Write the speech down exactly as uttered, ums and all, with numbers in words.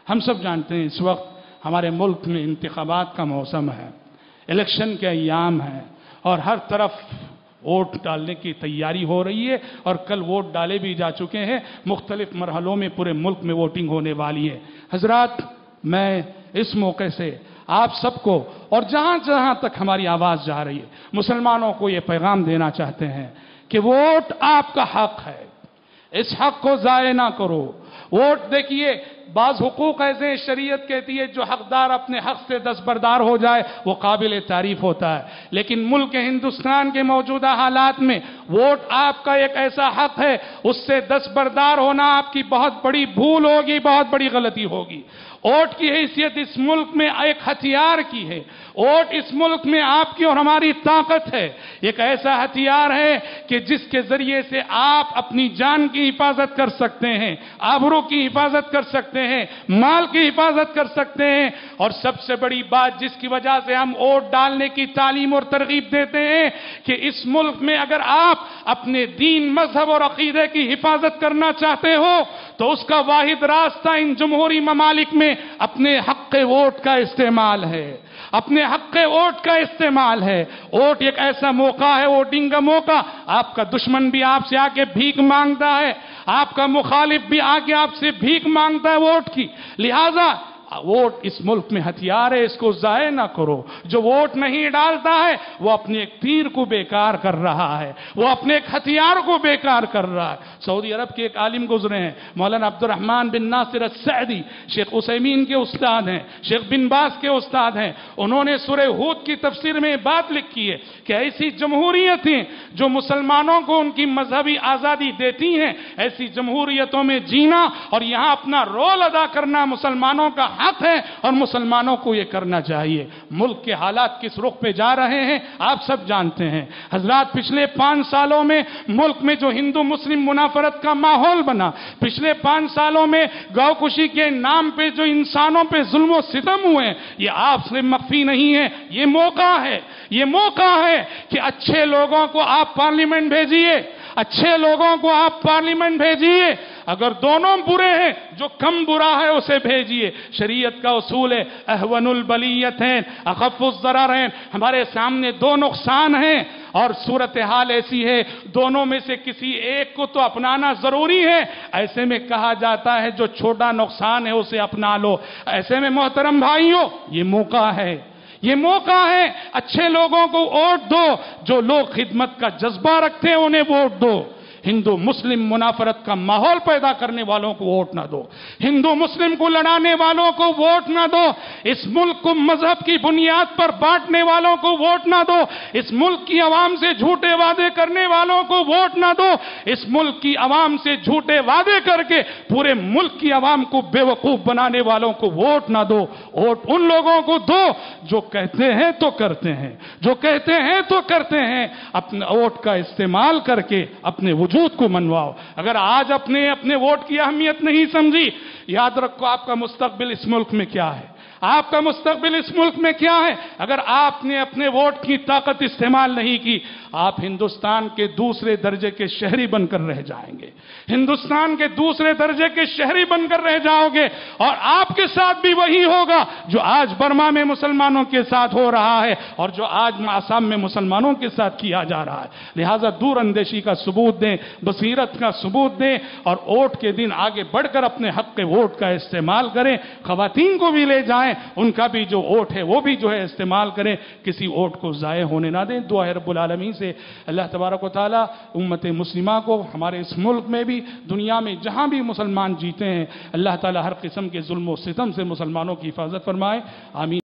ہم سب جانتے ہیں اس وقت ہمارے ملک میں انتخابات کا موسم ہے، الیکشن کے ایام ہیں، اور ہر طرف ووٹ ڈالنے کی تیاری ہو رہی ہے، اور کل ووٹ ڈالے بھی جا چکے ہیں۔ مختلف مرحلوں میں پورے ملک میں ووٹنگ ہونے والی ہے۔ حضرات، میں اس موقع سے آپ سب کو اور جہاں جہاں تک ہماری آواز جا رہی ہے، مسلمانوں کو یہ پیغام دینا چاہتے ہیں کہ ووٹ آپ کا حق ہے، اس حق کو ضائع نہ کرو۔ ووٹ دیکھیے، بعض حقوق ایسے ہیں، شریعت کہتی ہے جو حقدار اپنے حق سے دستبردار ہو جائے وہ قابل تعریف ہوتا ہے، لیکن ملک ہندوستان کے موجودہ حالات میں ووٹ آپ کا ایک ایسا حق ہے، اس سے دستبردار ہونا آپ کی بہت بڑی بھول ہوگی، بہت بڑی غلطی ہوگی۔ ووٹ کی حیثیت اس ملک میں ایک ہتھیار کی ہے۔ ووٹ اس ملک میں آپ کی اور ہماری طاقت ہے، ایک ایسا ہتھیار ہے کہ جس کے ذریعے سے آپ اپنی جان کی حفاظت کر سکتے ہیں، آبرو کی حفاظت کر سکتے ہیں، مال کی حفاظت کر سکتے ہیں، اور سب سے بڑی بات جس کی وجہ سے ہم ووٹ ڈالنے کی تعلیم اور ترغیب دیتے ہیں کہ اس ملک میں اگر آپ اپنے دین، مذہب اور عقیدے کی حفاظت کرنا چاہتے ہو تو اس کا واحد راستہ ان جمہوری ممالک میں اپنے حق ووٹ کا استعمال ہے، اپنے حق ووٹ کا استعمال ہے۔ ووٹ ایک ایسا موقع ہے، ووٹنگ کا موقع، آپ کا دشمن بھی آپ سے آ کے بھیک مانگتا ہے، آپ کا مخالف بھی آ کے آپ سے بھیک مانگتا ہے ووٹ کی، لہذا ووٹ اس ملک میں ہتھیار ہے، اس کو ضائع نہ کرو۔ جو ووٹ نہیں ڈالتا ہے وہ اپنے ایک تیر کو بیکار کر رہا ہے، وہ اپنے ایک ہتھیار کو بیکار کر رہا ہے۔ سعودی عرب کے ایک عالم گزرے ہیں، مولانا عبد الرحمن بن ناصر السعدی، شیخ عثیمین کے استاد ہیں، شیخ بن باز کے استاد ہیں۔ انہوں نے سورہ ہود کی تفسیر میں بات لکھی ہے کہ ایسی جمہوریتیں جو مسلمانوں کو ان کی مذہبی آزادی دیتی ہیں، ایسی جمہوریتوں میں جینا اور یہاں اپنا رول ادا کرنا مسلمانوں کا حق ہے، اور مسلمانوں کو یہ کرنا چاہیے۔ ملک کے حالات کس رخ پہ جا رہے ہیں آپ سب جانتے ہیں۔ حضرات، پچھلے پانچ سالوں میں ملک میں جو ہندو مسلم منافرت کا ماحول بنا، پچھلے پانچ سالوں میں گو کشی کے نام پہ جو انسانوں پہ ظلم و ستم ہوئے، یہ آپ سے مخفی نہیں ہے۔ یہ موقع ہے، یہ موقع ہے کہ اچھے لوگوں کو آپ پارلیمنٹ بھیجیے، اچھے لوگوں کو آپ پارلیمنٹ بھیجیے۔ اگر دونوں برے ہیں، جو کم برا ہے اسے بھیجیے۔ شریعت کا اصول ہے اہون البلیتین اخف الضررین۔ ہمارے سامنے دو نقصان ہیں اور صورتحال ایسی ہے، دونوں میں سے کسی ایک کو تو اپنانا ضروری ہے۔ ایسے میں کہا جاتا ہے جو چھوٹا نقصان ہے اسے اپنا لو۔ ایسے میں محترم بھائیوں، یہ موقع ہے، یہ موقع ہے، اچھے لوگوں کو ووٹ دو، جو لوگ خدمت کا جذبہ رکھتے ہیں انہیں ووٹ دو۔ ہندو مسلم منافرت کا ماحول پیدا کرنے والوں کو ووٹ نہ دو، ہندو مسلم کو لڑانے والوں کو ووٹ نہ دو، اس ملک کو مذہب کی بنیاد پر بانٹنے والوں کو ووٹ نہ دو، اس ملک کی عوام سے جھوٹے وعدے کرنے والوں کو ووٹ نہ دو، اس ملک کی عوام سے جھوٹے وعدے کر کے پورے ملک کی عوام کو بے وقوف بنانے والوں کو ووٹ نہ دو۔ ووٹ ان لوگوں کو دو جو کہتے ہیں تو کرتے ہیں، جو کہتے ہیں تو کرتے ہیں۔ اپنے ووٹ کا استعمال کر کے اپنے وجود کو منواؤ۔ اگر آج اپنے اپنے ووٹ کی اہمیت نہیں سمجھی، یاد رکھو آپ کا مستقبل اس ملک میں کیا ہے، آپ کا مستقبل اس ملک میں کیا ہے۔ اگر آپ نے اپنے ووٹ کی طاقت استعمال نہیں کی، آپ ہندوستان کے دوسرے درجے کے شہری بن کر رہ جائیں گے، ہندوستان کے دوسرے درجے کے شہری بن کر رہ جاؤ گے، اور آپ کے ساتھ بھی وہی ہوگا جو آج برما میں مسلمانوں کے ساتھ ہو رہا ہے اور جو آج آسام میں مسلمانوں کے ساتھ کیا جا رہا ہے۔ لہٰذا دور اندیشی کا ثبوت دیں، بصیرت کا ثبوت دیں، اور ووٹ کے دن آگے بڑھ کر اپنے حق ووٹ کا استعمال کریں۔ خواتین کو بھی لے جائیں، ان کا بھی جو ووٹ ہے وہ بھی جو ہے استعمال کریں، کسی ووٹ کو ضائع ہونے نہ دیں۔ دعا ہے رب العالمین سے اللہ تبارک و تعالی امت مسلمہ کو ہمارے اس ملک میں بھی، دنیا میں جہاں بھی مسلمان جیتے ہیں، اللہ تعالی ہر قسم کے ظلم و ستم سے مسلمانوں کی حفاظت فرمائے، آمین۔